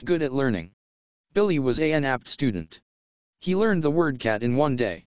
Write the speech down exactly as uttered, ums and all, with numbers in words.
Good at learning. Billy was an apt student. He learned the word cat in one day.